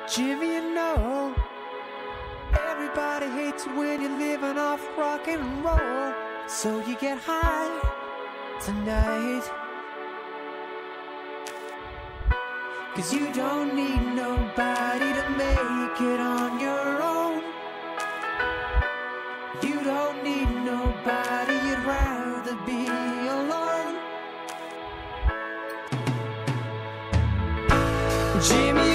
Jimmy, you know, everybody hates you when you're living off rock and roll. So you get high tonight, 'cause you don't need nobody to make it on your own. You don't need nobody, you'd rather be alone. Jimmy,